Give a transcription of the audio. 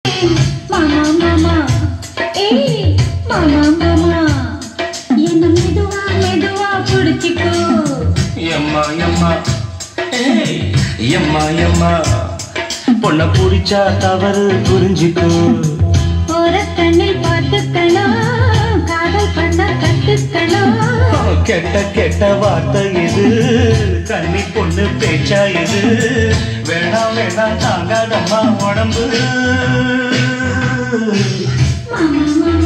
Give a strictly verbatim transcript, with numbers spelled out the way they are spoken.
மாமா மாமா ஏய் மாமா மாமா என்ன மெதுவா மெதுவா புடிச்சிக்கோ எம்மா எம்மா ஏய் எம்மா எம்மா பொண்ண புடிச்சா தவறு புரிஞ்சுக்கோ ஒரு கண்ணில் பார்த்துக்கணும் காதல் பண்ண கத்துக்கணும் கெட்ட கெட்ட வார்த்தை இது கண்ணி பொண்ணு பேச்சா இது வேணாம் வேணாம் தாங்காதம்மா உடம்பு மாமா